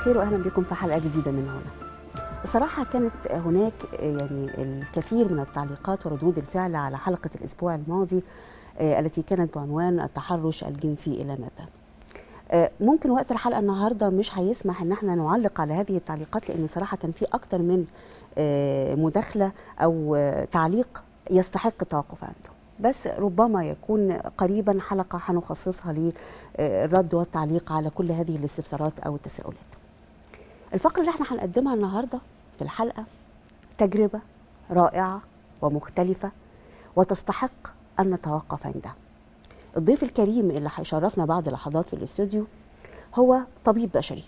الخير واهلا بكم في حلقه جديده من هنا. بصراحه كانت هناك يعني الكثير من التعليقات وردود الفعل على حلقه الاسبوع الماضي التي كانت بعنوان التحرش الجنسي الى متى. ممكن وقت الحلقه النهارده مش هيسمح ان احنا نعلق على هذه التعليقات، لان صراحه كان في اكتر من مداخله او تعليق يستحق التوقف عنده، بس ربما يكون قريبا حلقه هنخصصها للرد والتعليق على كل هذه الاستفسارات او التساؤلات. الفقره اللي احنا هنقدمها النهارده في الحلقه تجربه رائعه ومختلفه وتستحق ان نتوقف عندها. الضيف الكريم اللي هيشرفنا بعد لحظات في الاستوديو هو طبيب بشري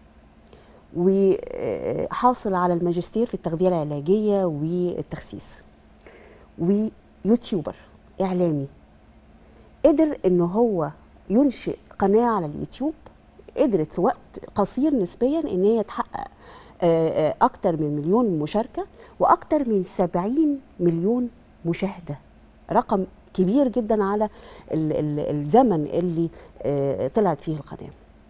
وحاصل على الماجستير في التغذيه العلاجيه والتخسيس، ويوتيوبر اعلامي. قدر ان هو ينشئ قناه على اليوتيوب قدرت في وقت قصير نسبيا ان هي تحقق اكتر من 1,000,000 مشاركه واكتر من 70 مليون مشاهده، رقم كبير جدا على الزمن اللي طلعت فيه القناه.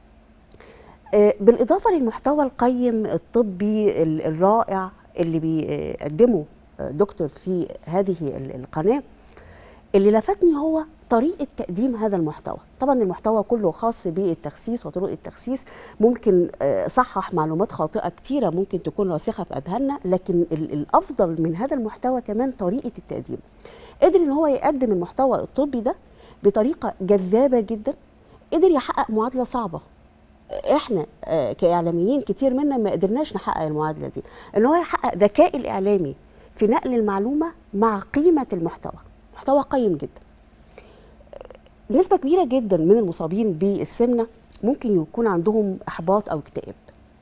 بالاضافه للمحتوى القيم الطبي الرائع اللي بيقدمه دكتور في هذه القناه، اللي لفتني هو طريقة تقديم هذا المحتوى. طبعا المحتوى كله خاص بالتخسيس وطرق التخسيس، ممكن صحح معلومات خاطئة كتيرة ممكن تكون راسخة في أذهاننا، لكن الأفضل من هذا المحتوى كمان طريقة التقديم. قدر إن هو يقدم المحتوى الطبي ده بطريقة جذابة جدا، قدر يحقق معادلة صعبة. احنا كإعلاميين كتير منا ما قدرناش نحقق المعادلة دي، إن هو يحقق ذكاء الإعلامي في نقل المعلومة مع قيمة المحتوى. محتوى قيم جدا. نسبة كبيرة جدا من المصابين بالسمنة ممكن يكون عندهم إحباط أو اكتئاب.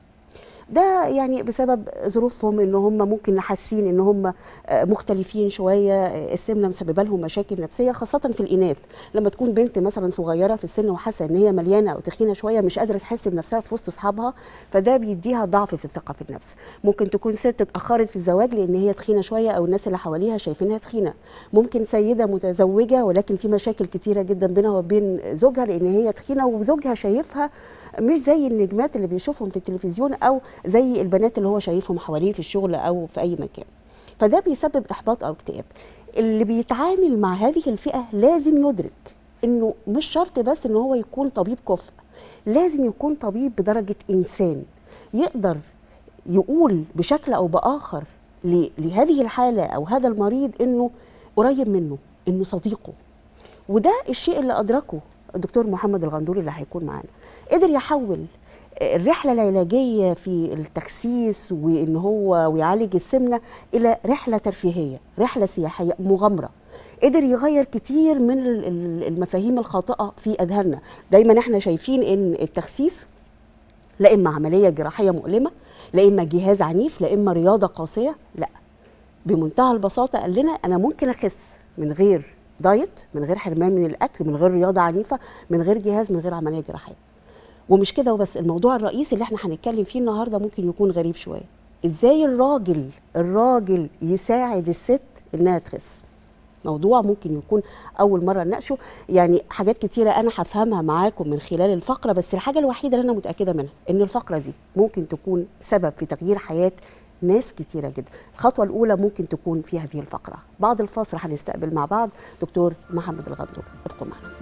ده يعني بسبب ظروفهم، ان هم ممكن حاسين ان هم مختلفين شويه، السمنه مسببه لهم مشاكل نفسيه، خاصه في الاناث. لما تكون بنت مثلا صغيره في السن وحاسه ان هي مليانه او تخينه شويه، مش قادره تحس بنفسها في وسط اصحابها، فده بيديها ضعف في الثقه في النفس. ممكن تكون ست اتاخرت في الزواج لان هي تخينه شويه او الناس اللي حواليها شايفينها تخينه. ممكن سيده متزوجه ولكن في مشاكل كتيره جدا بينها وبين زوجها لان هي تخينه وزوجها شايفها مش زي النجمات اللي بيشوفهم في التلفزيون او زي البنات اللي هو شايفهم حواليه في الشغل او في اي مكان. فده بيسبب احباط او اكتئاب. اللي بيتعامل مع هذه الفئه لازم يدرك انه مش شرط بس ان هو يكون طبيب كفء، لازم يكون طبيب بدرجه انسان يقدر يقول بشكل او باخر لهذه الحاله او هذا المريض انه قريب منه، انه صديقه. وده الشيء اللي ادركه الدكتور محمد الغندوري اللي هيكون معانا. قدر يحول الرحلة العلاجية في التخسيس وإن هو ويعالج السمنة إلى رحلة ترفيهية، رحلة سياحية، مغامرة. قدر يغير كتير من المفاهيم الخاطئة في أذهاننا. دايما احنا شايفين إن التخسيس لا إما عملية جراحية مؤلمة، لا إما جهاز عنيف، لا إما رياضة قاسية. لا، بمنتهى البساطة قال لنا أنا ممكن أخس من غير دايت، من غير حرمان من الأكل، من غير رياضة عنيفة، من غير جهاز، من غير عملية جراحية. ومش كده وبس، الموضوع الرئيسي اللي احنا هنتكلم فيه النهارده ممكن يكون غريب شويه. ازاي الراجل يساعد الست انها تخس؟ موضوع ممكن يكون اول مره نناقشه، يعني حاجات كتيره انا هفهمها معاكم من خلال الفقره، بس الحاجه الوحيده اللي انا متاكده منها ان الفقره دي ممكن تكون سبب في تغيير حياه ناس كتيره جدا. الخطوه الاولى ممكن تكون في هذه الفقره. بعد الفاصل هنستقبل مع بعض دكتور محمد الغندوري. ابقوا معنا.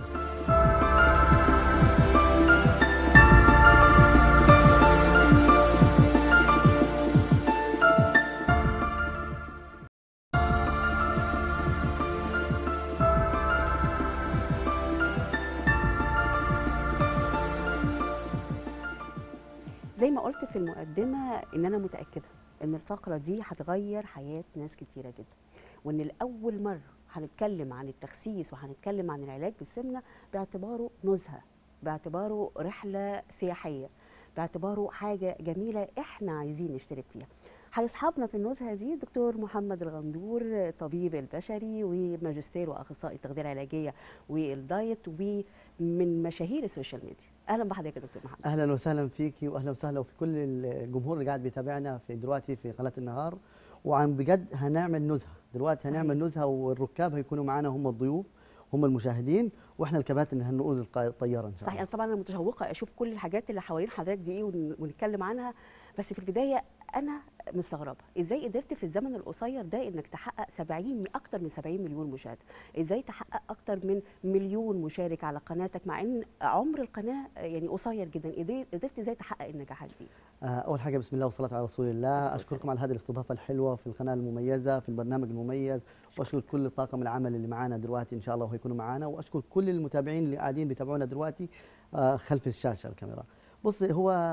زي ما قلت في المقدمة إن أنا متأكدة إن الفقرة دي هتغير حياة ناس كتيرة جدا، وإن لأول مرة هنتكلم عن التخسيس وهنتكلم عن العلاج بالسمنة باعتباره نزهة، باعتباره رحلة سياحية، باعتباره حاجة جميلة إحنا عايزين نشترك فيها. هيصحابنا في النزهة دي دكتور محمد الغندور، طبيب البشري وماجستير وأخصائي التغذية العلاجية والدايت ومن مشاهير السوشيال ميديا. اهلا بحضرتك يا دكتور محمد. اهلا وسهلا فيكي واهلا وسهلا وفي كل الجمهور اللي قاعد بيتابعنا في دلوقتي في قناه النهار. وعن بجد هنعمل نزهه دلوقتي، هنعمل نزهه والركاب هيكونوا معانا هم الضيوف، هم المشاهدين، واحنا الكباتن هنقود الطياره ان شاء صحيح. الله. طبعا انا متشوقه اشوف كل الحاجات اللي حوالين حضرتك دي ايه ونتكلم عنها، بس في البدايه انا مستغربه ازاي قدرت في الزمن القصير ده انك تحقق اكتر من 70 مليون مشاهده، ازاي تحقق اكتر من مليون مشارك على قناتك مع ان عمر القناه يعني قصير جدا، قدرت ازاي تحقق النجاحات دي؟ اول حاجه بسم الله والصلاه على رسول الله، اشكركم على هذه الاستضافه الحلوه في القناه المميزه في البرنامج المميز، واشكر كل طاقم العمل اللي معانا دلوقتي ان شاء الله وهيكونوا معانا، واشكر كل المتابعين اللي قاعدين بيتابعونا دلوقتي خلف الشاشه الكاميرا. بص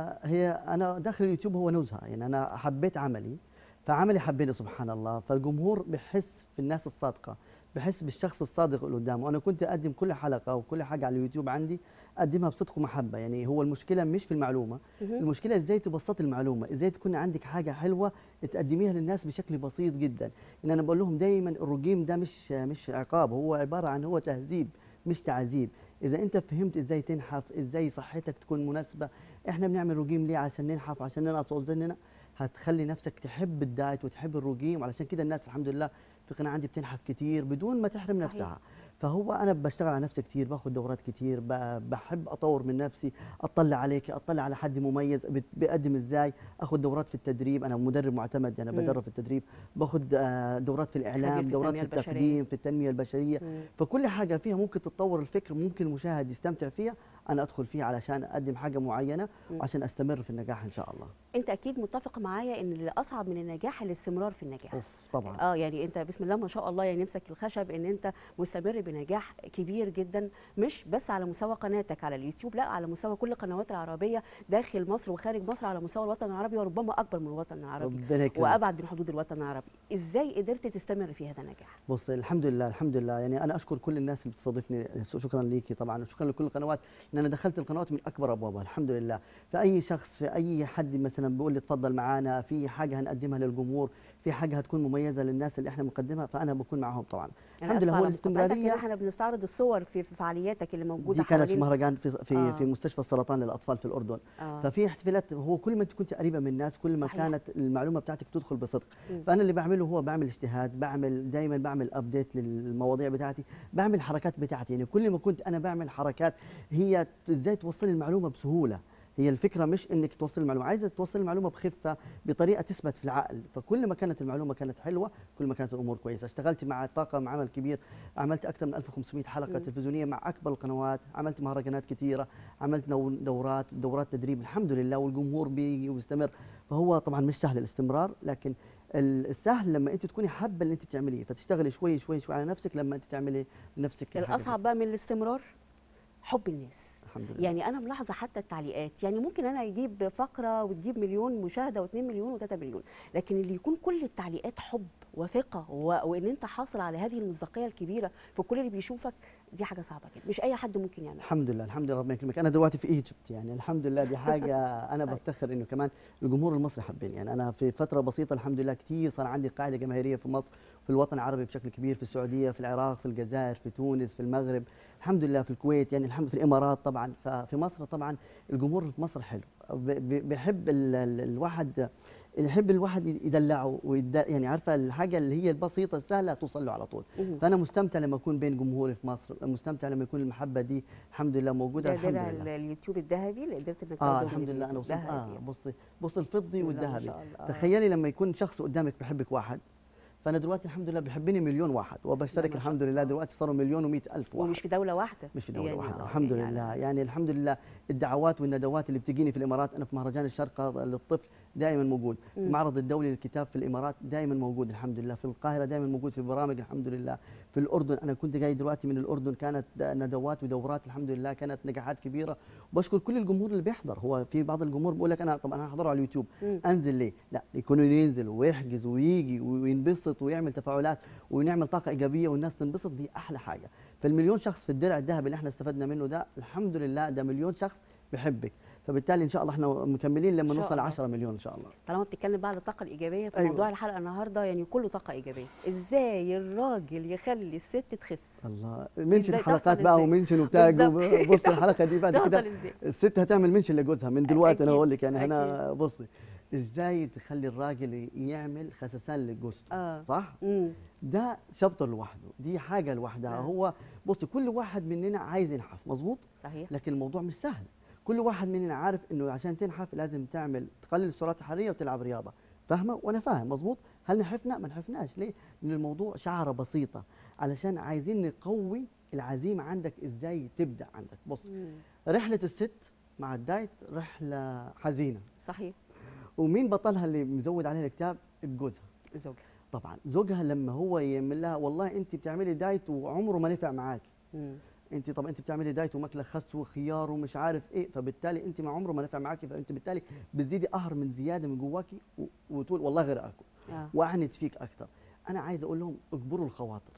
انا داخل اليوتيوب هو نزهه، يعني انا حبيت عملي، فعملي حبيني سبحان الله، فالجمهور بحس في الناس الصادقه، بحس بالشخص الصادق اللي قدامه. وانا كنت اقدم كل حلقه وكل حاجه على اليوتيوب عندي اقدمها بصدق ومحبه، يعني هو المشكله مش في المعلومه، المشكله ازاي تبسط المعلومه، ازاي تكون عندك حاجه حلوه تقدميها للناس بشكل بسيط جدا. ان انا بقول لهم دايما الرجيم ده مش عقاب، هو عباره عن هو تهذيب مش تعذيب. اذا انت فهمت ازاي تنحف، ازاي صحتك تكون مناسبه، احنا بنعمل رجيم ليه؟ عشان ننحف، عشان ننقص وزننا، هتخلي نفسك تحب الدايت وتحب الرجيم، وعلشان كده الناس الحمد لله في قناه عندي بتنحف كتير بدون ما تحرم نفسها. فهو انا بشتغل على نفسي كتير، باخد دورات كتير، بحب اطور من نفسي، اطلع عليك، اطلع على حد مميز بيقدم ازاي، اخد دورات في التدريب، انا مدرب معتمد، انا بدرب في التدريب، باخد دورات في الاعلام، دورات في التقديم، في التنميه البشريه. فكل حاجه فيها ممكن تتطور الفكر، ممكن المشاهد يستمتع فيها، انا ادخل فيها علشان اقدم حاجه معينه وعشان استمر في النجاح ان شاء الله. انت اكيد متفق معايا ان اللي اصعب من النجاح الاستمرار في النجاح. طبعا. يعني انت بسم الله ما شاء الله يعني نمسك الخشب ان انت مستمر بنجاح كبير جدا، مش بس على مستوى قناتك على اليوتيوب، لا على مستوى كل القنوات العربيه داخل مصر وخارج مصر، على مستوى الوطن العربي وربما اكبر من الوطن العربي وابعد من حدود الوطن العربي. ازاي قدرت تستمر في هذا النجاح؟ بص الحمد لله الحمد لله، يعني انا اشكر كل الناس اللي بتستضيفني، شكرا ليكي طبعا، وشكرا لكل القنوات، ان انا دخلت القنوات من اكبر ابوابها الحمد لله. فاي شخص، في اي حد مثلا بيقول لي اتفضل معانا في حاجه هنقدمها للجمهور، في حاجه هتكون مميزه للناس اللي احنا بنقدمها، فانا بكون معاهم طبعا. الحمد لله. هو الاستمراريه، احنا بنستعرض الصور في فعالياتك اللي موجوده دي كانت في مهرجان في مستشفى السرطان للاطفال في الاردن. ففي احتفالات، هو كل ما كنت قريبه من الناس كل ما صحيح. كانت المعلومه بتاعتك تدخل بصدق. فانا اللي بعمله هو بعمل اجتهاد، دايما بعمل ابديت للمواضيع بتاعتي، بعمل حركات بتاعتي، يعني كل ما كنت انا بعمل حركات هي ازاي توصل المعلومه بسهوله. هي الفكره مش انك توصل المعلومه، عايزه توصل المعلومه بخفه بطريقه تثبت في العقل، فكل ما كانت المعلومه كانت حلوه كل ما كانت الامور كويسه. اشتغلت مع طاقم عمل كبير، عملت اكثر من 1500 حلقه تلفزيونيه مع اكبر القنوات، عملت مهرجانات كثيره، عملت دورات تدريب الحمد لله، والجمهور بيجي وبيستمر. فهو طبعا مش سهل الاستمرار، لكن السهل لما انت تكوني حابه اللي انت بتعمليه، فتشتغلي شوي شوي شوي على نفسك لما انت تعملي لنفسك. الاصعب بقى من الاستمرار حب الناس. الحمد لله. يعني انا ملاحظه حتى التعليقات، يعني ممكن انا اجيب فقره وتجيب مليون مشاهده و2 مليون و3 مليون، لكن اللي يكون كل التعليقات حب وثقه وان انت حاصل على هذه المصداقيه الكبيره في كل اللي بيشوفك، دي حاجه صعبه جدا، مش اي حد ممكن يعملها. الحمد لله الحمد لله ربنا يكرمك. انا دلوقتي في ايجيبت، يعني الحمد لله دي حاجه انا بفتخر انه كمان الجمهور المصري حابين. يعني انا في فتره بسيطه الحمد لله كثير صار عندي قاعده جماهيريه في مصر، في الوطن العربي بشكل كبير، في السعوديه، في العراق، في الجزائر، في تونس، في المغرب، الحمد لله في الكويت، يعني الحمد في الامارات طبعا. ففي مصر طبعا الجمهور في مصر حلو، بيحب الواحد يدلعه يعني عارفه الحاجه اللي هي البسيطه السهله توصل له على طول. فانا مستمتع لما اكون بين جمهوري في مصر، مستمتع لما يكون المحبه دي الحمد لله موجوده. الحمد لله. اليوتيوب الذهبي اللي قدرت انك الحمد لله انا وصلت بص الفضي والذهبي. تخيلي لما يكون شخص قدامك بحبك واحد، فانا دلوقتي الحمد لله بيحبني مليون واحد، وبشترك الحمد لله دلوقتي صاروا 1,100,000 واحد، ومش في دوله واحده، مش في دوله واحده الحمد لله. يعني الحمد لله الدعوات والندوات اللي بتجيني في الامارات، انا في مهرجان الشارقه للطفل دائما موجود، في المعرض الدولي للكتاب في الامارات دائما موجود الحمد لله، في القاهره دائما موجود في برامج الحمد لله، في الاردن انا كنت جاي دلوقتي من الاردن، كانت ندوات ودورات الحمد لله، كانت نجاحات كبيره. وبشكر كل الجمهور اللي بيحضر. هو في بعض الجمهور بيقول لك انا طب انا هحضره على اليوتيوب انزل ليه؟ لا، يكونوا ينزل ويحجز ويجي وينبسط ويعمل تفاعلات ونعمل طاقه ايجابيه والناس تنبسط، دي احلى حاجه. فالمليون شخص في الدرع الذهبي اللي احنا استفدنا منه ده الحمد لله، ده مليون شخص بيحبك، فبالتالي ان شاء الله احنا مكملين لما نوصل 10 مليون ان شاء الله. طالما بتتكلم بقى على الطاقه الايجابيه في موضوع الحلقه النهارده، يعني كله طاقه ايجابيه، ازاي الراجل يخلي الست تخس؟ الله، منشن حلقات بقى ومنشن وبتاع. بص الحلقه دي بعد كده الست هتعمل منشن لجوزها من دلوقتي. انا اقول لك يعني انا بصي ازاي تخلي الراجل يعمل خسسان لجوزته، صح؟ امم. ده شابتر لوحده، دي حاجه لوحدها. هو بصي كل واحد مننا عايز ينحف، مظبوط؟ صحيح. لكن الموضوع مش سهل. كل واحد مننا عارف انه عشان تنحف لازم تقلل السعرات الحراريه وتلعب رياضه، فاهمه؟ وانا فاهم، مظبوط. هل نحفنا؟ ما نحفناش. ليه؟ لان الموضوع شعره بسيطه، علشان عايزين نقوي العزيمه عندك. ازاي تبدا عندك؟ بص، رحله الست مع الدايت رحله حزينه. صحيح. ومين بطلها اللي مزود عليها الكتاب؟ جوزها. زوجها. طبعا زوجها لما هو يعمل لها والله انت بتعملي دايت وعمره ما نفع معاكي. انت طب انت بتعملي دايت وماكله خس وخيار ومش عارف ايه، فبالتالي انت ما عمره ما نفع معاكي، فانت بالتالي بتزيدي قهر من زياده من جواكي وتقول والله غير اكل واعند فيك اكثر. انا عايز اقول لهم اجبروا الخواطر.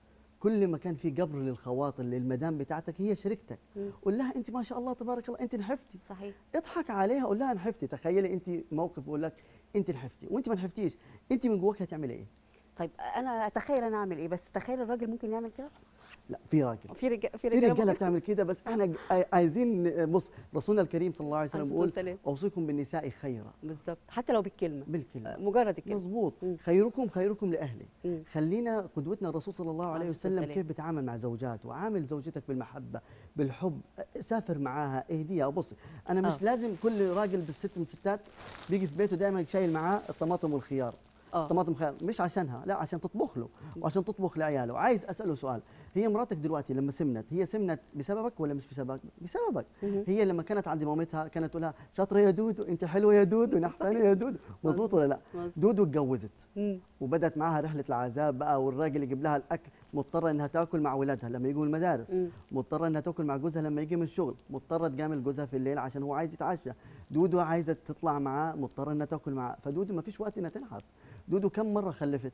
كل ما كان في جبر للخواطر للمدام بتاعتك، هي شريكتك، قول لها انت ما شاء الله تبارك الله انت نحفتي. صحيح. اضحك عليها، قول لها نحفتي. تخيلي انت موقف بقول لك انت نحفتي وانت ما نحفتيش، انت من جواك هتعملي ايه؟ طيب انا اتخيل انا اعمل ايه، بس تخيل الراجل ممكن يعمل كده؟ لا، في راجل، في رجاله ممكن. بتعمل كده، بس احنا عايزين. بص، رسولنا الكريم صلى الله عليه وسلم بيقول اوصيكم بالنساء خيرا. بالظبط، حتى لو بالكلمه. مجرد الكلمه. مظبوط. خيركم لاهلي. خلينا قدوتنا الرسول صلى الله عليه وسلم كيف بيتعامل مع زوجاته. عامل زوجتك بالمحبه بالحب، سافر معاها، اهديها. بص، انا مش لازم كل راجل بالست من الستات بيجي في بيته دايما شايل معاه الطماطم والخيار. طماطم خيار مش عشانها، لا، عشان تطبخ له وعشان تطبخ لعياله. عايز اساله سؤال، هي مراتك دلوقتي لما سمنت، هي سمنت بسببك ولا مش بسببك؟ بسببك. هي لما كانت عند مامتها كانت تقول لها شاطره يا دودو، انت حلوه يا دودو، نحفانه يا دودو، مظبوط ولا لا؟ دودو اتجوزت وبدات معاها رحله العذاب بقى، والراجل يجيب لها الاكل، مضطره انها تاكل مع اولادها لما يجوا المدارس، مضطره انها تاكل مع جوزها لما يجي من الشغل، مضطره تجامل جوزها في الليل عشان هو عايز يتعشى. دودو عايزه تطلع معاه، مضطره انها تاكل معاه، فدودو ما فيش وقت انها تنحف. دودو كم مرة خلفت؟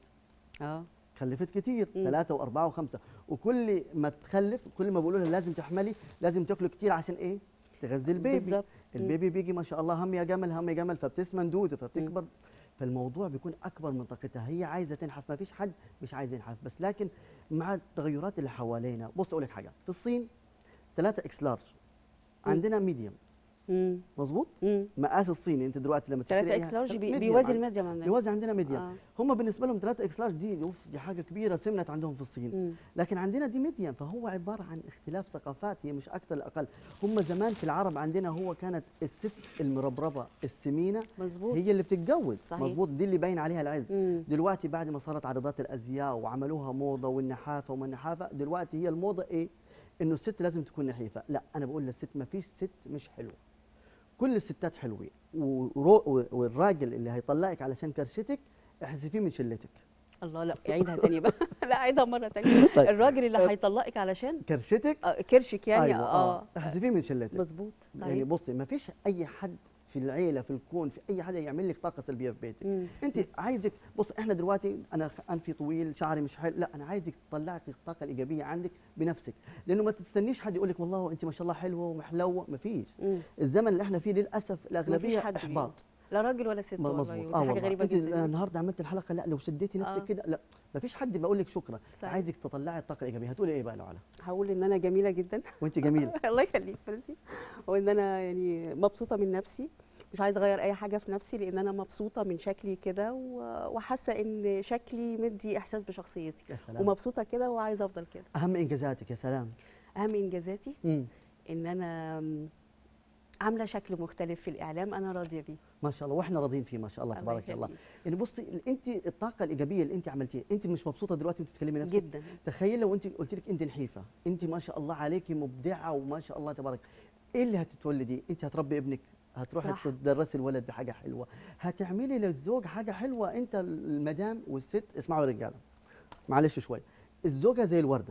خلفت كتير، 3 و4 و5، وكل ما تخلف كل ما بيقولوا لها لازم تحملي، لازم تاكلي كتير عشان ايه؟ تغذي البيبي. بالزبط. البيبي بيجي ما شاء الله هم يا جمل هم يا جمل، فبتسمن دودو فبتكبر. فالموضوع بيكون اكبر من طاقتها، هي عايزه تنحف، ما فيش حد مش عايز ينحف، بس لكن مع التغيرات اللي حوالينا. بص اقول لك حاجه، في الصين 3 اكس لارج، عندنا ميديوم. مظبوط. مقاس الصيني انت دلوقتي لما تشتري 3 اكس لارج بيوازي الميديوم عندنا. بيوازي عندنا ميديوم. هم بالنسبه لهم 3 اكس لارج دي حاجه كبيره، سمنت عندهم في الصين. لكن عندنا دي ميديوم، فهو عباره عن اختلاف ثقافات، هي مش اكثر اقل. هم زمان في العرب عندنا هو كانت الست المربربه السمينه مزبوط. هي اللي بتتجوز. صحيح. مظبوط، دي اللي باين عليها العز. دلوقتي بعد ما صارت عرضات الازياء وعملوها موضه والنحافه وما النحافه، دلوقتي هي الموضه ايه؟ انه الست لازم تكون نحيفه. لا، انا بقول للست ما فيش ست مش حلوه، كل الستات حلوين، والراجل اللي هيطلقك علشان كرشتك احذفيه من شلتك. الله، لا عيدها تاني بقى. لا عيدها مره تانية. طيب. الراجل اللي هيطلقك علشان كرشتك، كرشك يعني. أيوة. احذفيه من شلتك. مظبوط. يعني بصي، ما فيش اي حد في العيله في الكون في اي حدا يعمل لك طاقه سلبيه في بيتك. انت عايزك، بص احنا دلوقتي انا انفي طويل، شعري مش حلو، لا، انا عايزك تطلعك الطاقه الايجابيه عندك بنفسك، لانه ما تستنيش حد يقول لك والله انت ما شاء الله حلوه ومحلوه. ما فيش. الزمن اللي احنا فيه للاسف الاغلبيه احباط، لا راجل ولا ست. والله حاجه غريبه جدا. النهارده عملت الحلقه، لا لو شديتي نفسك كده، لا، ما فيش حد بقول لك شكرا. صحيح. عايزك تطلعي الطاقه الايجابيه. هتقولي ايه بقى لعلا؟ هقول ان انا جميله جدا. وانت جميله. الله يخليك فرسي. وان انا يعني مبسوطه من نفسي، مش عايزه اغير اي حاجه في نفسي، لان انا مبسوطه من شكلي كده، وحاسه ان شكلي مدي احساس بشخصيتي. يا سلام. ومبسوطه كده وعايزه افضل كده. اهم انجازاتك؟ يا سلام. اهم انجازاتي ان انا عامله شكل مختلف في الاعلام، انا راضيه بيه. ما شاء الله، واحنا راضيين فيه ما شاء الله تبارك الله. يعني بصي، انت الطاقه الايجابيه اللي انت عملتيها، انت مش مبسوطه دلوقتي وانت بتكلمي نفسك؟ جدا. تخيل لو انت قلت لك انت نحيفه، انت ما شاء الله عليكي مبدعه وما شاء الله تبارك، ايه اللي هتتولدي؟ انت هتربي ابنك، هتروحي تدرسي الولد بحاجه حلوه، هتعملي للزوج حاجه حلوه. انت المدام والست، اسمعوا يا رجاله معلش شوي، الزوجه زي الورده،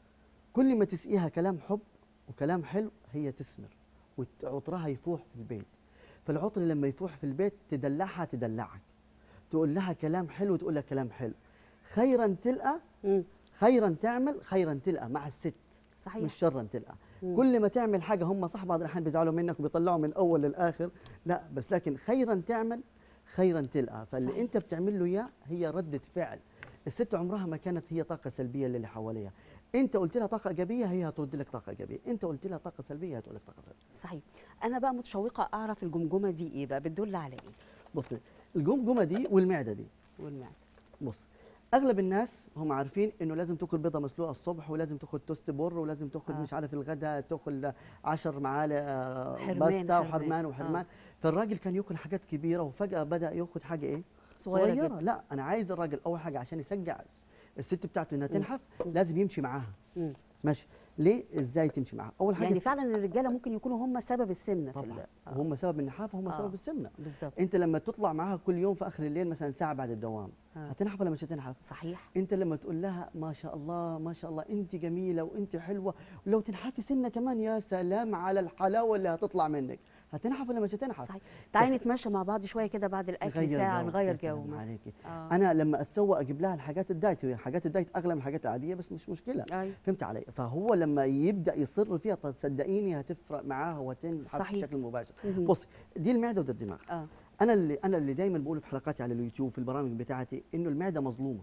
كل ما تسقيها كلام حب وكلام حلو هي تثمر وعطرها يفوح في البيت. فالعطر لما يفوح في البيت تدلعها تدلعك، تقول لها كلام حلو تقول لها كلام حلو، خيرا تلقى، خيرا تعمل خيرا تلقى مع الست. صحيح. مش شرا تلقى. كل ما تعمل حاجه هم صح بعض الاحيان بيزعلوا منك وبيطلعوا من الاول للاخر، لا بس لكن خيرا تعمل خيرا تلقى. فاللي صحيح. انت بتعمل له اياه هي رده فعل. الست عمرها ما كانت هي طاقه سلبيه للي حواليها، انت قلت لها طاقه ايجابيه هي هترد لك طاقه ايجابيه، انت قلت لها طاقه سلبيه هتقول لك طاقه سلبيه. صحيح. انا بقى متشوقه اعرف الجمجمه دي ايه بقى، بتدل على ايه؟ بصي، الجمجمه دي والمعده دي، والمعده. بص، اغلب الناس هم عارفين انه لازم تاكل بيضه مسلوقه الصبح، ولازم تاخد توست بر، ولازم تاخد مش عارف الغداء تاكل 10 معالق باستا وحرمان وحرمان. فالراجل كان ياكل حاجات كبيره، وفجاه بدا ياخد حاجه ايه؟ صغيره. جدا. لا، انا عايز الراجل اول حاجه عشان يشجع الست بتاعته انها تنحف لازم يمشي معاها. ماشي. ليه؟ ازاي تمشي معاها؟ اول حاجه يعني فعلا الرجاله ممكن يكونوا هم سبب السمنه طبعا هم سبب النحافه، هم سبب السمنه. بالظبط. انت لما تطلع معاها كل يوم في اخر الليل مثلا ساعه بعد الدوام هتنحف ولا مش هتنحف؟ صحيح. انت لما تقول لها ما شاء الله ما شاء الله انت جميله وانت حلوه، ولو تنحفي سنه كمان يا سلام على الحلاوه اللي هتطلع منك، هتنحف ولا مش هتنحف؟ صحيح. تعالي نتمشى مع بعض شويه كده بعد الاكل ساعه نغير جو مثلا. عليكي. انا لما اتسوق اجيب لها الحاجات الدايت، هي حاجات الدايت اغلى من الحاجات العاديه بس مش مشكله. فهمت علي؟ فهو لما يبدا يصر فيها صدقيني هتفرق معاها وهتنحف بشكل مباشر. بصي، دي المعده وده الدماغ. انا اللي دايما بقوله في حلقاتي على اليوتيوب في البرامج بتاعتي انه المعده مظلومه،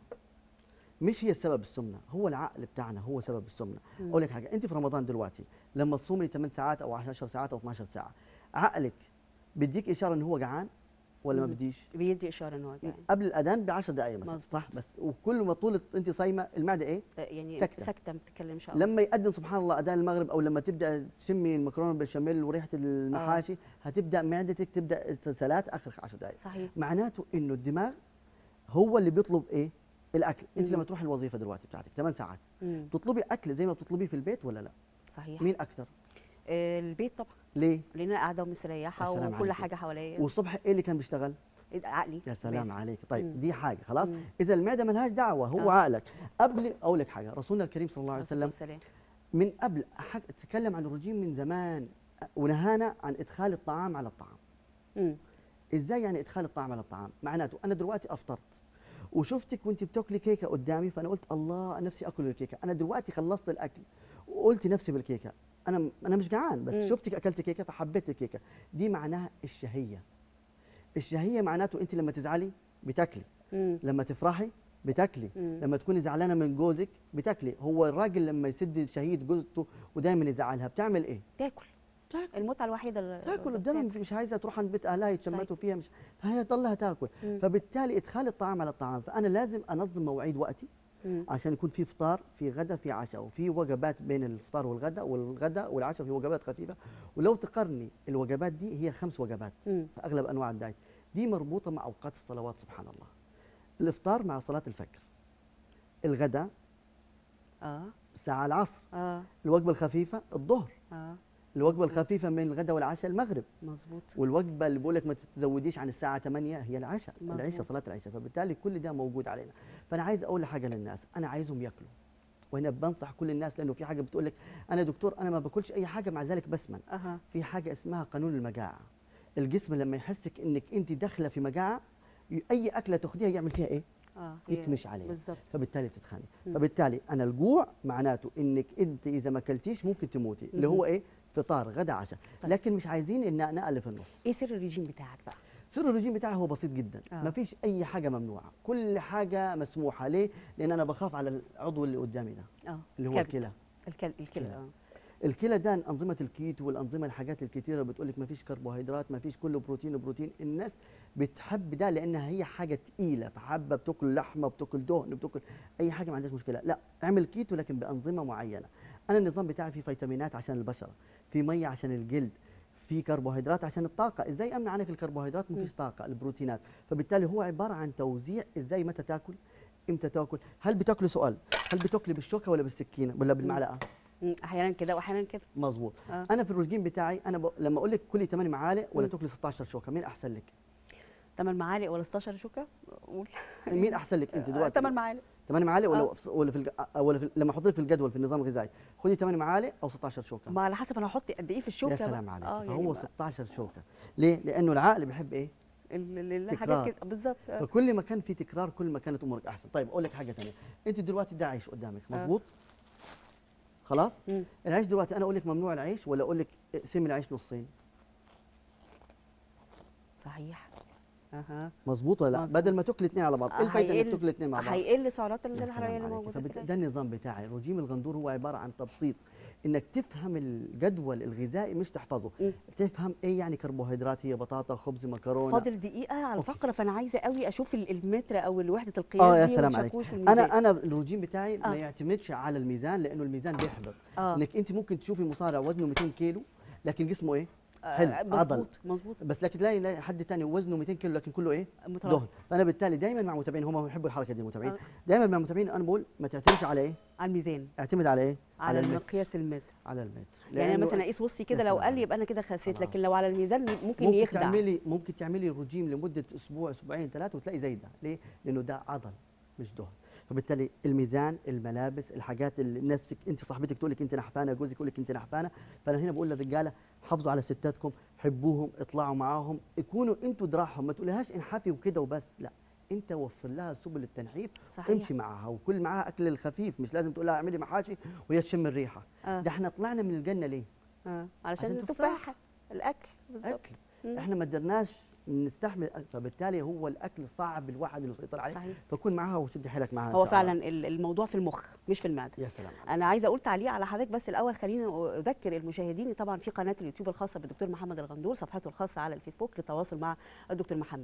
مش هي السبب السمنه، هو العقل بتاعنا هو سبب السمنه. اقول لك حاجه، انت في رمضان دلوقتي لما تصومي 8 ساعات او 10 ساعات او 12 ساعه، عقلك بيديك اشاره ان هو جعان ولا ما بديش؟ بيدي اشاره ان هو جعان قبل الاذان ب 10 دقائق مثلا. مزبوط. صح؟ بس وكل ما طول انت صايمه المعده ايه؟ يعني سكته ما بتتكلمش. لما يأذن سبحان الله اذان المغرب او لما تبدا تشمي المكرونه بالبشاميل وريحه المحاشي هتبدا معدتك تبدا سلسلات اخر 10 دقائق. صحيح. معناته انه الدماغ هو اللي بيطلب ايه؟ الاكل. انت لما تروحي الوظيفه دلوقتي بتاعتك 8 ساعات تطلبي اكل زي ما بتطلبيه في البيت ولا لا؟ صحيح. مين اكتر؟ البيت طبعا. ليه؟ لان انا قاعده ومستريحه وكل حاجه حواليا. والصبح ايه اللي كان بيشتغل؟ عقلي. يا سلام عليك. طيب دي حاجه خلاص. اذا المعده ملهاش دعوه، هو عقلك. قبل اقول لك حاجه، رسولنا الكريم صلى الله عليه وسلم من قبل تكلم عن الرجيم من زمان ونهانا عن ادخال الطعام على الطعام. ازاي يعني ادخال الطعام على الطعام؟ معناته انا دلوقتي افطرت وشفتك وانت بتاكلي كيكه قدامي، فانا قلت الله نفسي اكل الكيكه، انا دلوقتي خلصت الاكل وقلت نفسي بالكيكه، انا مش جعان بس شفتك اكلت كيكه فحبيت الكيكه. دي معناها الشهيه. الشهيه معناته انت لما تزعلي بتاكلي، لما تفرحي بتاكلي، لما تكوني زعلانه من جوزك بتاكلي. هو الراجل لما يسد شهيه جوزته ودايما يزعلها بتعمل ايه؟ تاكل. المتعه الوحيده اللي تاكل قدامها، مش عايزه تروح عند بيت اهلها يتشمتوا فيها، مش فهي تضلها تاكل. فبالتالي ادخال الطعام على الطعام، فانا لازم انظم مواعيد وقتي عشان يكون في فطار في غدا في عشاء، وفي وجبات بين الفطار والغداء والعشاء في وجبات خفيفه. ولو تقرني الوجبات دي هي 5 وجبات في اغلب انواع الدايت، دي مربوطه مع اوقات الصلوات. سبحان الله، الافطار مع صلاه الفجر، الغداء الساعه العصر، الوجبه الخفيفه الظهر، الوجبه الخفيفه من الغداء والعشاء المغرب. مظبوط. والوجبه اللي بقول لك ما تتزوديش عن الساعه 8 هي العشاء. العشاء صلاه العشاء. فبالتالي كل ده موجود علينا. فانا عايز اقول حاجه للناس، انا عايزهم ياكلوا، وهنا بنصح كل الناس لانه في حاجه بتقول لك انا دكتور انا ما باكلش اي حاجه مع ذلك بسمن. في حاجه اسمها قانون المجاعه. الجسم لما يحسك انك انت داخله في مجاعه اي اكله تاخديها يعمل فيها ايه؟ يكمش عليها. بالظبط. فبالتالي تتخاني. فبالتالي انا الجوع معناته انك انت اذا ما اكلتيش ممكن تموتي، اللي هو ايه؟ فطار غدا عشاء. لكن مش عايزين ان نقل في النص. ايه سر الرجيم بتاعك بقى؟ سر الرجيم بتاعي هو بسيط جدا. ما فيش اي حاجه ممنوعه، كل حاجه مسموحه. ليه؟ لان انا بخاف على العضو اللي قدامي ده اللي هو الكلى. الكلى ده انظمه الكيتو والانظمه الحاجات الكتيره بتقول لك ما فيش كربوهيدرات، ما فيش كله بروتين. الناس بتحب ده لانها هي حاجه تقيله، فحابه بتاكل لحمه بتاكل دهن بتاكل اي حاجه، ما عندهاش مشكله. لا، اعمل كيتو لكن بانظمه معينه. انا النظام بتاعي فيه فيتامينات عشان البشره، في ميه عشان الجلد، في كربوهيدرات عشان الطاقه. ازاي امنع عنك الكربوهيدرات؟ مفيش طاقه. البروتينات. فبالتالي هو عباره عن توزيع ازاي متى تاكل امتى تاكل. هل بتاكلي سؤال، هل بتاكلي بالشوكه ولا بالسكينه ولا بالمعلقه؟ احيانا كده واحيانا كده. مظبوط. انا في الرجيم بتاعي انا لما اقول لك كلي 8 معالق ولا تاكلي 16 شوكه، مين احسن لك؟ 8 معالق ولا 16 شوكه؟ قول. مين احسن لك انت دلوقتي؟ 8 معالق. 8 معالق ولا لما احط لك في الجدول في النظام الغذائي خدي 8 معالق او 16 شوكه؟ ما على حسب انا هحط قد ايه في الشوكه. يا سلام عليك. فهو يعني 16 شوكه. ليه؟ لانه العقل بيحب ايه؟ الحاجات كده بالظبط. فكل ما كان في تكرار كل ما كانت امورك احسن. طيب اقول لك حاجه ثانيه، انت دلوقتي ده عيش قدامك مظبوط؟ خلاص؟ العيش دلوقتي انا اقول لك ممنوع العيش ولا اقول لك اقسمي العيش نصين؟ صحيح. مظبوط ولا لا؟ بدل ما تاكل اثنين على بعض، ايه الفايده انك تاكل اثنين مع بعض؟ هيقل سعرات الحراريه اللي موجوده. ده النظام بتاعي. رجيم الغندور هو عباره عن تبسيط، انك تفهم الجدول الغذائي مش تحفظه. تفهم ايه يعني كربوهيدرات، هي بطاطا، خبز، مكرونه. فاضل دقيقه على الفقره، فانا عايزه قوي اشوف المتر او وحده القياس يا دي. سلام عليك. انا الرجيم بتاعي ما يعتمدش على الميزان، لانه الميزان بيحبط. انك انت ممكن تشوفي مصارع وزنه 200 كيلو لكن جسمه ايه؟ حلو، عضل. مظبوط. بس لكن تلاقي حد ثاني وزنه 200 كيلو لكن كله ايه؟ دهن. فانا بالتالي دايما مع متابعين، هم بيحبوا الحركه دي المتابعين. دايما مع متابعين انا بقول ما تعتمدش على ايه؟ على الميزان. اعتمد على ايه؟ على المقياس المتر. على المتر. يعني مثلا اقيس بصي كده، لو قال لي يبقى انا كده خسيت، لكن لو على الميزان ممكن يخدع. ممكن تعملي رجيم لمده اسبوع، اسبوعين، 3 وتلاقي زايده. ليه؟ لانه ده عضل مش دهن. فبالتالي الميزان، الملابس، الحاجات اللي نفسك انت صاحبتك تقول لك انت نحفانه، جوزك يقول لك انت نحفانه. فانا هنا بقول للرجاله حافظوا على ستاتكم، حبوهم، اطلعوا معاهم، يكونوا انتوا دراعهم، ما تقولهاش انحفي وكده وبس، لا، انت وفر لها سبل التنحيف. صحيح. امشي معها وكل معاها اكل الخفيف، مش لازم تقول لها اعملي محاشي وهي تشم الريحه. ده احنا طلعنا من الجنه ليه؟ علشان التفاحه، الاكل بالظبط. احنا ما قدرناش نستحمل، فبالتالي هو الاكل صعب الواحد انه يسيطر عليه. صحيح. فكون معاها وشد حيلك معاها. هو فعلا الموضوع في المخ مش في المعده. يا سلام. انا عايزه اقول تعليق على حضرتك، بس الاول خليني اذكر المشاهدين طبعا في قناه اليوتيوب الخاصه بالدكتور محمد الغندور، صفحته الخاصه على الفيسبوك للتواصل مع الدكتور محمد.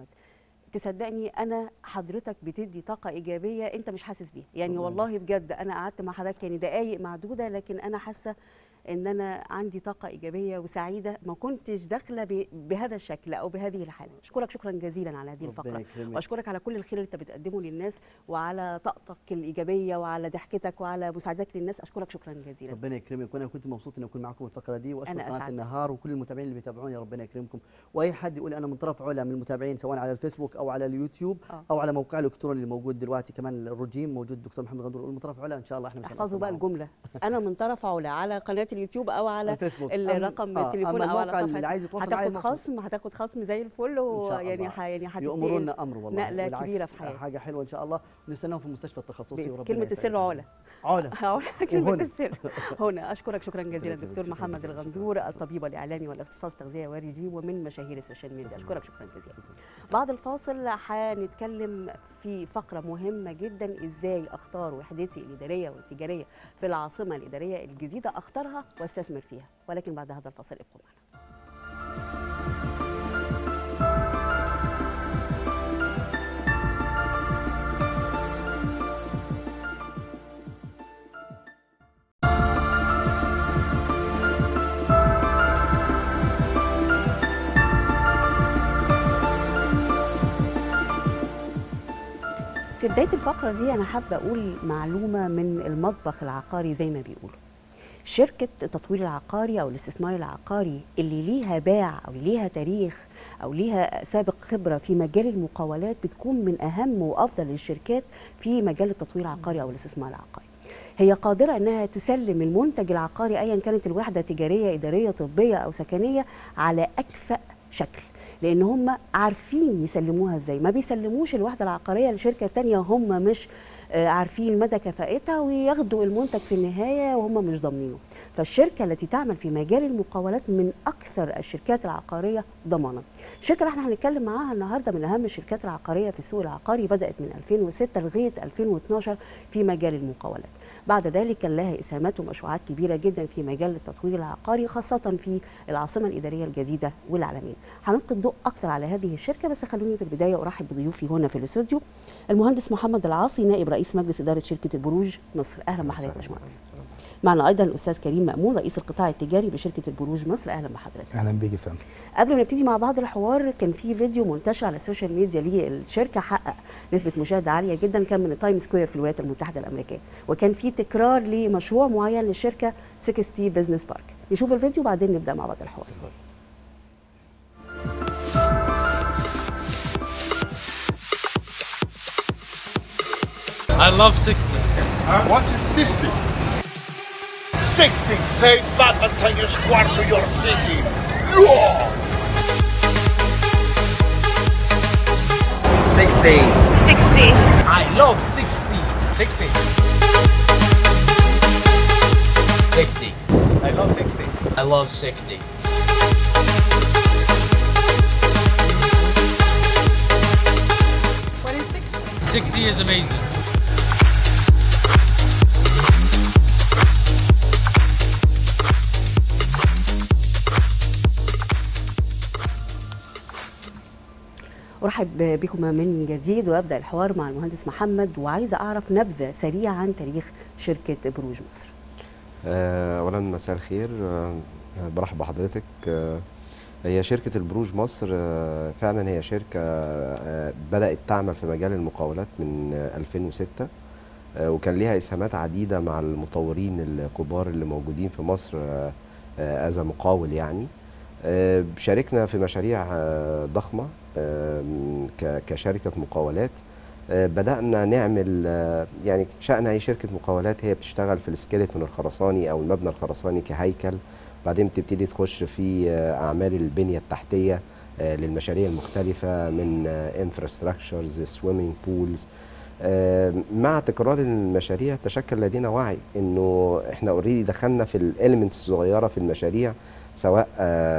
تصدقني انا حضرتك بتدي طاقه ايجابيه انت مش حاسس بيها، يعني والله بجد انا قعدت مع حضرتك يعني دقائق معدوده، لكن انا حاسه ان انا عندي طاقه ايجابيه وسعيده ما كنتش داخله بهذا الشكل او بهذه الحاله. اشكرك شكرا جزيلا على هذه الفقره، واشكرك على كل الخير اللي انت بتقدمه للناس، وعلى طاقتك الايجابيه وعلى ضحكتك وعلى مساعدتك للناس. اشكرك شكرا جزيلا. ربنا يكرمك، وانا كنت مبسوط اني اكون معكم في الفقره دي، واشكر قناه النهار وكل المتابعين اللي بيتابعوني. ربنا يكرمكم. واي حد يقول انا من طرف علا من المتابعين سواء على الفيسبوك او على اليوتيوب او على موقع الالكتروني اللي موجود دلوقتي كمان الرجيم موجود، الدكتور محمد الغندور من طرف علا، ان شاء الله احنا مش احفظوا بقى الجمله انا من طرف علا على قناه اليوتيوب او على الرقم التليفون او على اللي عايز يتواصل هتاخد خصم زي الفل، ويعني يأمرونا امر والله نقله كبيره في حياتك، حاجه حلوه ان شاء الله. ونستناهم في المستشفى التخصصي. وربنا كلمه السر علا كلمه السر هنا. اشكرك شكرا جزيلا الدكتور محمد الغندور، الطبيب الاعلامي والاختصاص تغذيه ورجيم ومن مشاهير السوشيال ميديا. اشكرك شكرا جزيلا. بعد الفاصل هنتكلم في فقره مهمه جدا، ازاي اختار وحدتي الاداريه والتجاريه في العاصمه الاداريه الجديده، اختارها واستثمر فيها، ولكن بعد هذا الفاصل ابقوا معنا. في بداية الفقرة دي أنا حابة أقول معلومة من المطبخ العقاري زي ما بيقولوا. شركة التطوير العقاري أو الاستثمار العقاري اللي ليها باع أو ليها تاريخ أو ليها سابق خبرة في مجال المقاولات بتكون من أهم وأفضل الشركات في مجال التطوير العقاري أو الاستثمار العقاري. هي قادرة أنها تسلم المنتج العقاري أيا كانت الوحدة تجارية، إدارية، طبية أو سكنية على أكفأ شكل، لان هم عارفين يسلموها ازاي. ما بيسلموش الوحده العقاريه لشركه تانية هم مش عارفين مدى كفاءتها، وياخدوا المنتج في النهايه وهم مش ضامنينه. فالشركه التي تعمل في مجال المقاولات من اكثر الشركات العقاريه ضمانا. الشركه اللي احنا هنتكلم معاها النهارده من اهم الشركات العقاريه في السوق العقاري، بدات من 2006 لغايه 2012 في مجال المقاولات. بعد ذلك كان لها اسهامات ومشروعات كبيره جدا في مجال التطوير العقاري، خاصه في العاصمه الاداريه الجديده والعلمين. هنلقي الضوء اكثر على هذه الشركه، بس خلوني في البدايه ارحب بضيوفي هنا في الاستوديو. المهندس محمد العاصي، نائب رئيس مجلس اداره شركه البروج مصر. اهلا بحضرتك يا باشمهندس. معنا ايضا الاستاذ كريم مأمون، رئيس القطاع التجاري بشركه البروج مصر. اهلا بحضرتك. اهلا بيك يا فندم. قبل ما نبتدي مع بعض الحوار، كان في فيديو منتشر على السوشيال ميديا للشركه حقق نسبه مشاهده عاليه جدا، كان من التايم سكوير في الولايات المتحده الامريكيه، وكان في تكرار لمشروع معين للشركه 60 بزنس بارك. نشوف الفيديو وبعدين نبدا مع بعض الحوار. I love 60. What is 60? 60 save that and take your squad to your city. Yeah! 60. 60. I love 60. 60. 60. I love 60. I love 60. 60 is amazing. أرحب بكم من جديد وأبدأ الحوار مع المهندس محمد، وعايزة أعرف نبذة سريعة عن تاريخ شركة بروج مصر. أولا مساء الخير، برحب بحضرتك. هي شركة البروج مصر فعلا هي شركة بدأت تعمل في مجال المقاولات من 2006، وكان ليها إسهامات عديدة مع المطورين الكبار اللي موجودين في مصر as مقاول يعني. شاركنا في مشاريع ضخمة كشركة مقاولات. بدأنا نعمل يعني شأن أي شركة مقاولات هي بتشتغل في السكيلتون الخرساني أو المبنى الخرساني كهيكل، بعدين بتبتدي تخش في أعمال البنية التحتية للمشاريع المختلفة من انفراستراكشرز، سويمينج بولز. مع تكرار المشاريع تشكل لدينا وعي إنه إحنا اوريدي دخلنا في الإليمنتس الصغيرة في المشاريع، سواء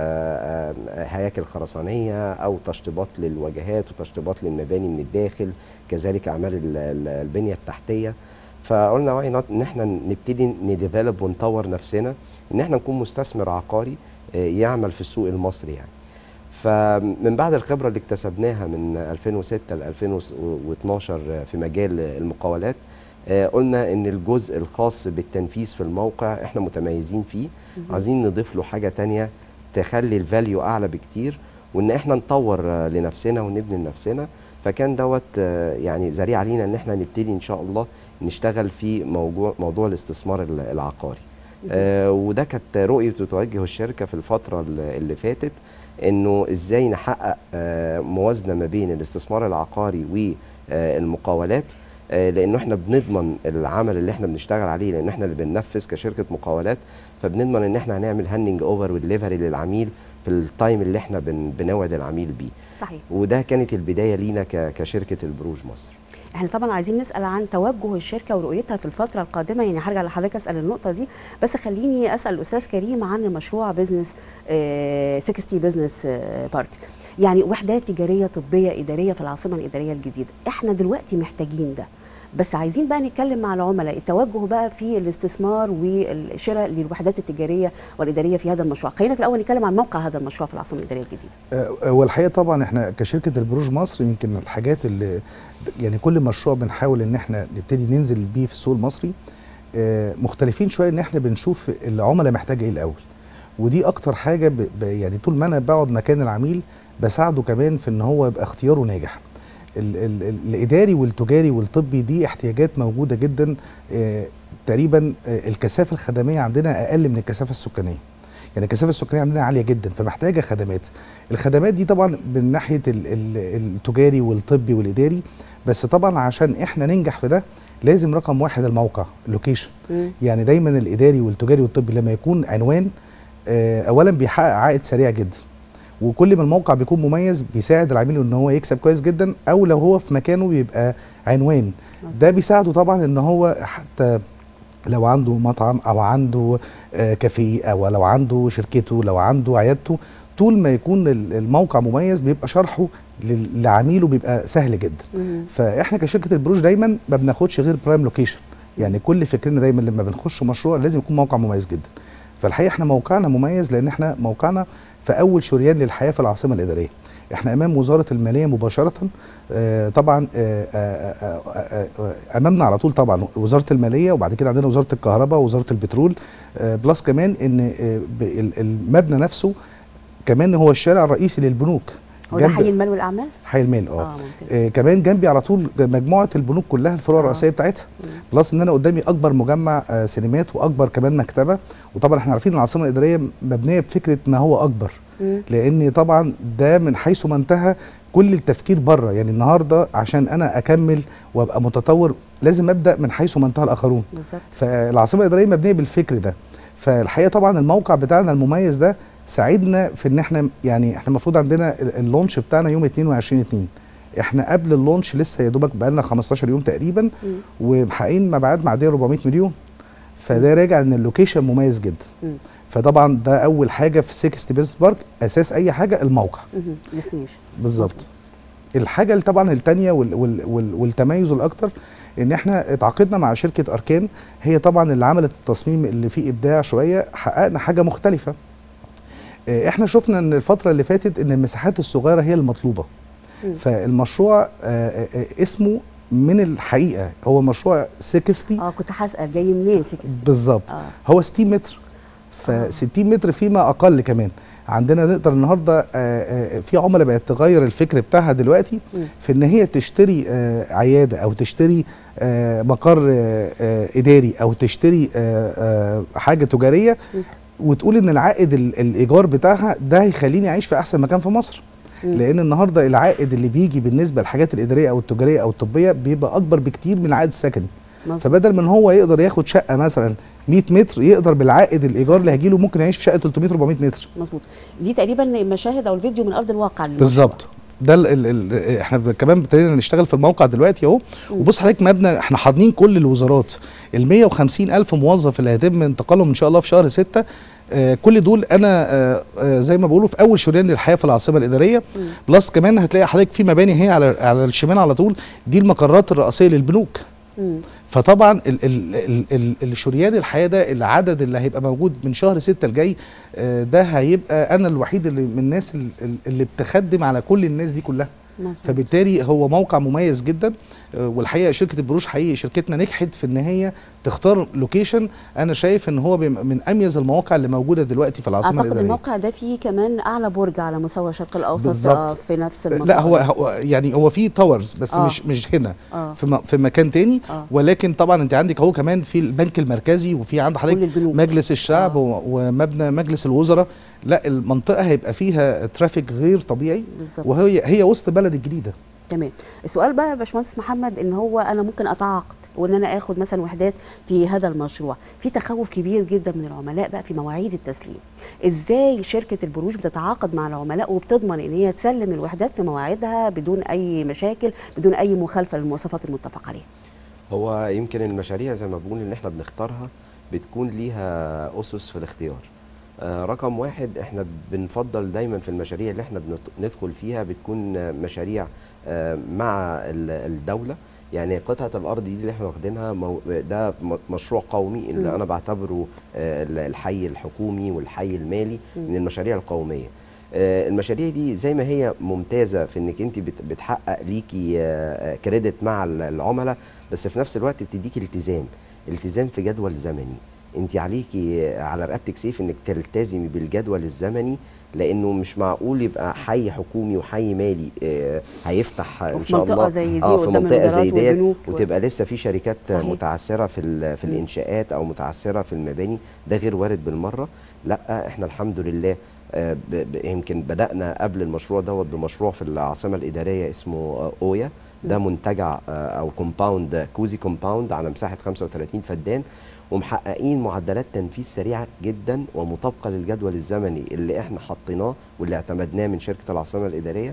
هياكل خرسانية أو تشطيبات للواجهات وتشطيبات للمباني من الداخل، كذلك أعمال البنية التحتية. فقلنا واي نوت إن احنا نبتدي نديفلوب ونطور نفسنا، إن احنا نكون مستثمر عقاري يعمل في السوق المصري يعني. فمن بعد الخبرة اللي اكتسبناها من 2006 ل 2012 في مجال المقاولات، قلنا ان الجزء الخاص بالتنفيذ في الموقع احنا متميزين فيه، عايزين نضيف له حاجة تانية تخلي الفاليو اعلى بكتير، وان احنا نطور لنفسنا ونبني لنفسنا. فكان دوت يعني ذريعة لينا ان احنا نبتدي ان شاء الله نشتغل في موضوع الاستثمار العقاري. وده كانت رؤية وتوجه الشركة في الفترة اللي فاتت، انه ازاي نحقق موازنة ما بين الاستثمار العقاري والمقاولات، لانه احنا بنضمن العمل اللي احنا بنشتغل عليه، لان احنا اللي بننفذ كشركه مقاولات، فبنضمن ان احنا هنعمل هاندنج اوفر ودليفري للعميل في التايم اللي احنا بنوعد العميل بيه. صحيح. وده كانت البدايه لينا كشركه البروج مصر. احنا طبعا عايزين نسال عن توجه الشركه ورؤيتها في الفتره القادمه، يعني هرجع لحضرتك اسال النقطه دي، بس خليني اسال الاستاذ كريم عن مشروع بزنس 60 بزنس بارك. يعني وحدات تجاريه طبيه اداريه في العاصمه الاداريه الجديده، احنا دلوقتي محتاجين ده، بس عايزين بقى نتكلم مع العملاء التوجه بقى في الاستثمار والشراء للوحدات التجاريه والاداريه في هذا المشروع. خلينا في الاول نتكلم عن موقع هذا المشروع في العاصمه الاداريه الجديده. والحقيقه طبعا احنا كشركه البروج مصر يمكن الحاجات اللي يعني كل مشروع بنحاول ان احنا نبتدي ننزل بيه في السوق المصري مختلفين شويه، ان احنا بنشوف العملاء محتاجه ايه الاول، ودي اكتر حاجه يعني طول ما انا بقعد مكان العميل بساعده كمان في ان هو يبقى اختياره ناجح. الاداري والتجاري والطبي دي احتياجات موجوده جدا. تقريبا الكثافه الخدميه عندنا اقل من الكثافه السكانيه، يعني الكثافه السكانيه عندنا عاليه جدا، فمحتاجه خدمات. الخدمات دي طبعا من ناحيه التجاري والطبي والاداري، بس طبعا عشان احنا ننجح في ده لازم رقم واحد الموقع، اللوكيشن. يعني دايما الاداري والتجاري والطبي لما يكون عنوان اولا بيحقق عائد سريع جدا، وكل ما الموقع بيكون مميز بيساعد العميل ان هو يكسب كويس جدا، او لو هو في مكانه بيبقى عنوان. ده بيساعده طبعا ان هو حتى لو عنده مطعم او عنده كافيه او لو عنده شركته لو عنده عيادته، طول ما يكون الموقع مميز بيبقى شرحه لعميله بيبقى سهل جدا. فاحنا كشركه البروج دايما ما بناخدش غير برايم لوكيشن، يعني كل فكرنا دايما لما بنخش مشروع لازم يكون موقع مميز جدا. فالحقيقه احنا موقعنا مميز لان احنا موقعنا في اول شريان للحياه في العاصمه الاداريه. احنا امام وزاره الماليه مباشره، طبعا امامنا على طول طبعا وزاره الماليه، وبعد كده عندنا وزاره الكهرباء ووزاره البترول، بلس كمان ان المبنى نفسه كمان هو الشارع الرئيسي للبنوك. هو ده حي المال والاعمال؟ حي المال كمان جنبي على طول مجموعه البنوك كلها الفروع الرئيسيه بتاعتها، بلس ان انا قدامي اكبر مجمع سينمات واكبر كمان مكتبه. وطبعا احنا عارفين العاصمه الاداريه مبنيه بفكره ما هو اكبر، لان طبعا ده من حيث ما انتهى كل التفكير بره. يعني النهارده عشان انا اكمل وابقى متطور لازم ابدا من حيث ما انتهى الاخرون. بالظبط. فالعاصمه الاداريه مبنيه بالفكر ده. فالحقيقه طبعا الموقع بتاعنا المميز ده ساعدنا في ان احنا يعني احنا المفروض عندنا اللونش بتاعنا يوم 22/2. احنا قبل اللونش لسه يا دوبك بقى لنا 15 يوم تقريبا، ومحققين مبيعات معديه 400 مليون. فده راجع ان اللوكيشن مميز جدا. فطبعا ده اول حاجه في 60 بزنس بارك، اساس اي حاجه الموقع. ديستنيشن. بالظبط. الحاجه اللي طبعا الثانيه والتميز الاكتر ان احنا اتعاقدنا مع شركه اركان، هي طبعا اللي عملت التصميم اللي فيه ابداع شويه، حققنا حاجه مختلفه. احنا شفنا ان الفتره اللي فاتت ان المساحات الصغيره هي المطلوبه، فالمشروع اسمه من الحقيقه هو مشروع 60. كنت هسأل جاي منين 60 بالظبط. هو 60 متر، ف 60 متر فيما اقل كمان. عندنا نقدر النهارده في عملاء بقت تغير الفكر بتاعها دلوقتي في ان هي تشتري عياده او تشتري مقر اداري او تشتري حاجه تجاريه وتقول ان العائد الايجار بتاعها ده هيخليني اعيش في احسن مكان في مصر. لان النهارده العائد اللي بيجي بالنسبه للحاجات الاداريه او التجاريه او الطبيه بيبقى اكبر بكتير من العائد السكني. فبدل من هو يقدر ياخد شقه مثلا 100 متر، يقدر بالعائد الايجار اللي هيجيله ممكن يعيش في شقه 300 400 متر. مظبوط. دي تقريبا المشاهد او الفيديو من ارض الواقع. بالظبط. ده احنا كمان ابتدينا نشتغل في الموقع دلوقتي اهو. وبص حضرتك مبنى احنا حاضنين كل الوزارات، ال 150,000 موظف اللي هيتم انتقالهم ان شاء الله في شهر 6. كل دول انا زي ما بيقولوا في اول شريان للحياه في العاصمه الاداريه. بلس كمان هتلاقي حضرتك في مباني هي على الشمال على طول، دي المقرات الرئيسيه للبنوك. فطبعا الشريان الحياه ده العدد اللي هيبقى موجود من شهر 6 الجاي ده هيبقى انا الوحيد اللي من الناس اللي بتخدم على كل الناس دي كلها. فبالتالي هو موقع مميز جدا. والحقيقه شركه البروج حقيقي شركتنا نجحت في ان هي تختار لوكيشن انا شايف ان هو من اميز المواقع اللي موجوده دلوقتي في العاصمه الاداريه. اعتقد الموقع ده فيه كمان اعلى برج على مستوى الشرق الاوسط في نفس المنطقه. لا هو يعني هو فيه تاورز بس مش هنا في مكان تاني. ولكن طبعا انت عندك اهو كمان في البنك المركزي وفي عند حضرتك مجلس الشعب ومبنى مجلس الوزراء. لا المنطقه هيبقى فيها ترافيك غير طبيعي بالزبط. وهي وسط بلد الجديده. تمام. السؤال بقى يا باشمهندس محمد ان هو انا ممكن اتعاقد وان انا اخد مثلا وحدات في هذا المشروع، في تخوف كبير جدا من العملاء بقى في مواعيد التسليم. ازاي شركه البروج بتتعاقد مع العملاء وبتضمن ان هي تسلم الوحدات في مواعيدها بدون اي مشاكل، بدون اي مخالفه للمواصفات المتفق عليها؟ هو يمكن المشاريع زي ما بنقول ان احنا بنختارها بتكون ليها اسس في الاختيار. رقم واحد احنا بنفضل دايما في المشاريع اللي احنا بندخل فيها بتكون مشاريع مع الدولة. يعني قطعة الأرض دي اللي احنا واخدينها ده مشروع قومي اللي أنا بعتبره الحي الحكومي والحي المالي من المشاريع القومية. المشاريع دي زي ما هي ممتازة في انك انت بتحقق ليكي كريدت مع العملاء، بس في نفس الوقت بتديكي التزام في جدول زمني. انت عليكي على رقبتك سيف انك تلتزمي بالجدول الزمني، لانه مش معقول يبقى حي حكومي وحي مالي هيفتح ان شاء الله في منطقه زي ديت وتبقى لسه في شركات متعثره في الانشاءات او متعثره في المباني. ده غير وارد بالمره. لا احنا الحمد لله يمكن بدأنا قبل المشروع دوت بمشروع في العاصمه الاداريه اسمه اويا. ده منتجع او كومباوند كوزي كومباوند على مساحه 35 فدان، ومحققين معدلات تنفيذ سريعه جدا ومطابقه للجدول الزمني اللي احنا حطيناه واللي اعتمدناه من شركه العاصمه الاداريه،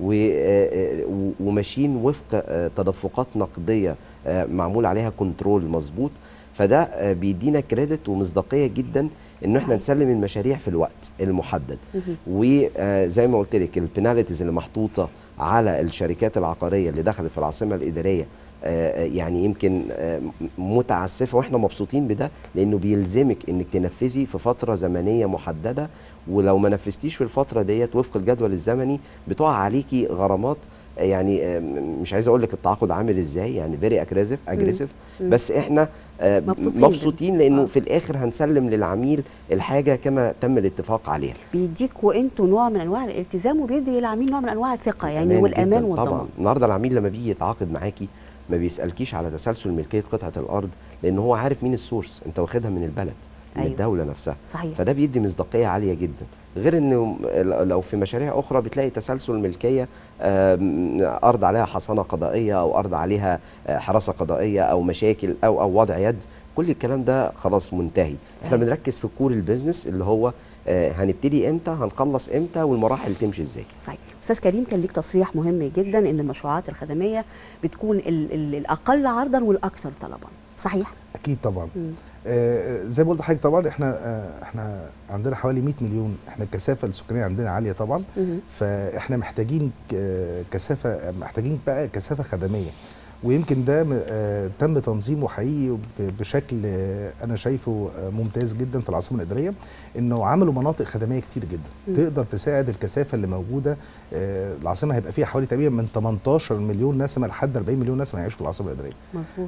وماشيين وفق تدفقات نقديه معمول عليها كنترول مظبوط. فده بيدينا كريدت ومصداقيه جدا انه احنا نسلم المشاريع في الوقت المحدد. وزي ما قلت لك البناليتيز اللي محطوطه على الشركات العقاريه اللي دخلت في العاصمه الاداريه يعني يمكن متعسفه، واحنا مبسوطين بده لانه بيلزمك انك تنفذي في فتره زمنيه محدده، ولو ما نفذتيش في الفتره ديت وفق الجدول الزمني بتقع عليكي غرامات. يعني مش عايز اقول لك التعاقد عامل ازاي، يعني فيري اجريسيف، بس احنا مبسوطين لانه في الاخر هنسلم للعميل الحاجه كما تم الاتفاق عليها. بيديكوا انتوا نوع من انواع الالتزام وبيدي للعميل نوع من انواع الثقه يعني والامان والضمان. طبعا النهارده العميل لما بيجي يتعاقد معاكي ما بيسالكيش على تسلسل ملكيه قطعه الارض، لان هو عارف مين السورس، انت واخدها من البلد من الدوله نفسها. صحيح. فده بيدي مصداقيه عاليه جدا. غير انه لو في مشاريع اخرى بتلاقي تسلسل ملكيه، ارض عليها حصانه قضائيه او ارض عليها حراسه قضائيه او مشاكل او وضع يد، كل الكلام ده خلاص منتهي. صحيح. احنا بنركز في كور البيزنس اللي هو هنبتدي امتى، هنخلص امتى، والمراحل تمشي ازاي. صحيح. استاذ كريم كان ليك تصريح مهم جدا ان المشروعات الخدميه بتكون الاقل عرضا والاكثر طلبا، صحيح؟ اكيد طبعا. زي ما قلت لحضرتك طبعا احنا عندنا حوالي 100 مليون، احنا الكثافه السكانيه عندنا عاليه طبعا، فاحنا محتاجين كثافه، محتاجين بقى كثافه خدميه، ويمكن ده تم تنظيمه حقيقي بشكل انا شايفه ممتاز جدا في العاصمه الاداريه، انه عملوا مناطق خدميه كتير جدا تقدر تساعد الكثافه اللي موجوده. العاصمه هيبقى فيها حوالي تقريبا من 18 مليون نسمه لحد 40 مليون نسمه هيعيشوا في العاصمه الاداريه. مظبوط.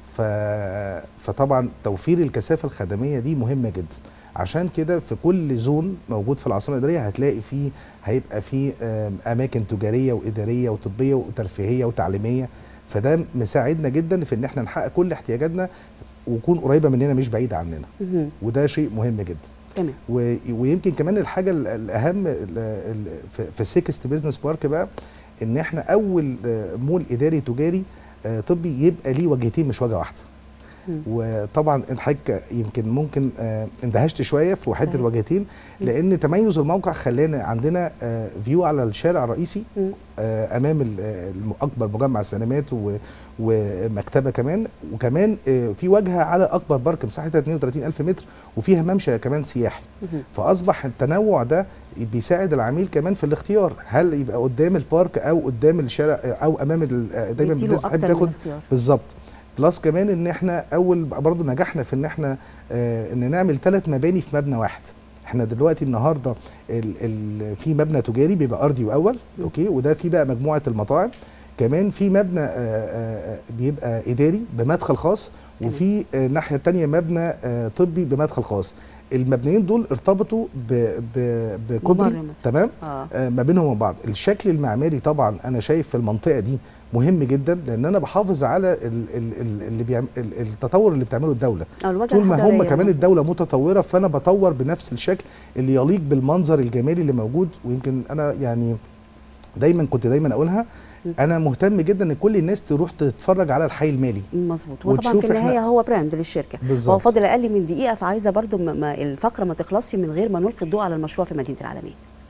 فطبعا توفير الكثافه الخدميه دي مهمه جدا. عشان كده في كل زون موجود في العاصمه الاداريه هتلاقي فيه، هيبقى فيه اماكن تجاريه واداريه وطبيه وترفيهيه وتعليميه، فده مساعدنا جدا في ان احنا نحقق كل احتياجاتنا ويكون قريبه مننا مش بعيده عننا، وده شيء مهم جدا. تمام. ويمكن كمان الحاجه الاهم في 60 بزنس بارك بقى، ان احنا اول مول اداري تجاري طبي يبقى ليه وجهتين مش وجهه واحده. وطبعا الحاجه يمكن ممكن اندهشت شويه في حته الوجهتين، لان تميز الموقع خلانا عندنا فيو على الشارع الرئيسي امام اكبر مجمع سينمات ومكتبه كمان، وكمان في واجهه على اكبر بارك مساحتها 32,000 متر وفيها ممشى كمان سياحي. فاصبح التنوع ده بيساعد العميل كمان في الاختيار، هل يبقى قدام البارك او قدام الشارع او امام دايما الناس بتحب تاخد بالظبط. بلس كمان ان احنا اول برضه نجحنا في ان احنا ان نعمل 3 مباني في مبنى واحد. احنا دلوقتي النهارده في مبنى تجاري بيبقى ارضي واول، اوكي، وده في بقى مجموعه المطاعم، كمان في مبنى بيبقى اداري بمدخل خاص، وفي الناحيه الثانيه مبنى طبي بمدخل خاص. المبنيين دول ارتبطوا بكوبري، تمام، ما بينهم وبين بعض. الشكل المعماري طبعا انا شايف في المنطقه دي مهم جدا، لان انا بحافظ على التطور اللي بتعمله الدوله. طول ما هم كمان الدوله متطوره، فانا بطور بنفس الشكل اللي يليق بالمنظر الجمالي اللي موجود. ويمكن انا يعني كنت دايما اقولها، انا مهتم جدا ان كل الناس تروح تتفرج على الحي المالي. مظبوط. وطبعا في النهايه هو براند للشركه. بالظبط. هو فاضل اقل من دقيقه، فعايزه برضو الفقره ما تخلصش من غير ما نلقي الضوء على المشروع في مدينه العالمين.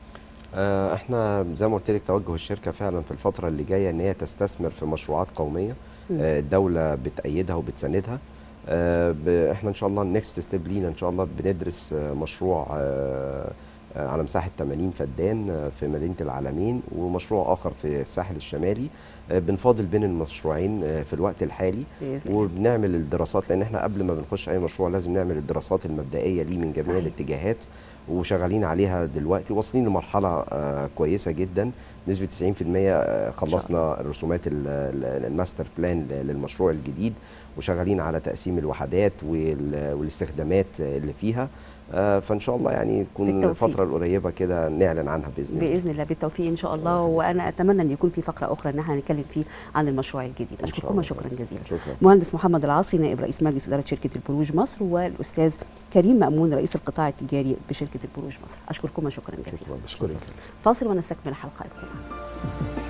احنا زي ما قلت لك توجه الشركه فعلا في الفتره اللي جايه ان هي تستثمر في مشروعات قوميه الدوله بتأيدها وبتساندها. احنا ان شاء الله النكست ستيب لينا ان شاء الله بندرس مشروع على مساحه 80 فدان في مدينه العالمين، ومشروع اخر في الساحل الشمالي. بنفاضل بين المشروعين في الوقت الحالي، وبنعمل الدراسات، لان احنا قبل ما بنخش اي مشروع لازم نعمل الدراسات المبدئيه ليه من جميع الاتجاهات، وشغالين عليها دلوقتي. واصلين لمرحله كويسه جدا، نسبه 90% خلصنا رسومات الماستر بلان للمشروع الجديد، وشغالين على تقسيم الوحدات والاستخدامات اللي فيها. فان شاء الله يعني تكون الفتره القريبه كده نعلن عنها باذن الله. باذن الله بالتوفيق ان شاء الله. وانا اتمنى ان يكون في فقره اخرى ان احنا نتكلم فيه عن المشروع الجديد. اشكركم شكرا جزيلا. شكرا. مهندس محمد العاصي نائب رئيس مجلس اداره شركه البروج مصر، والاستاذ كريم مأمون رئيس القطاع التجاري بشركه البروج مصر. اشكركم شكرا جزيلا. شكرا. فاصل ونستكمل الحلقه. ابقوا معنا.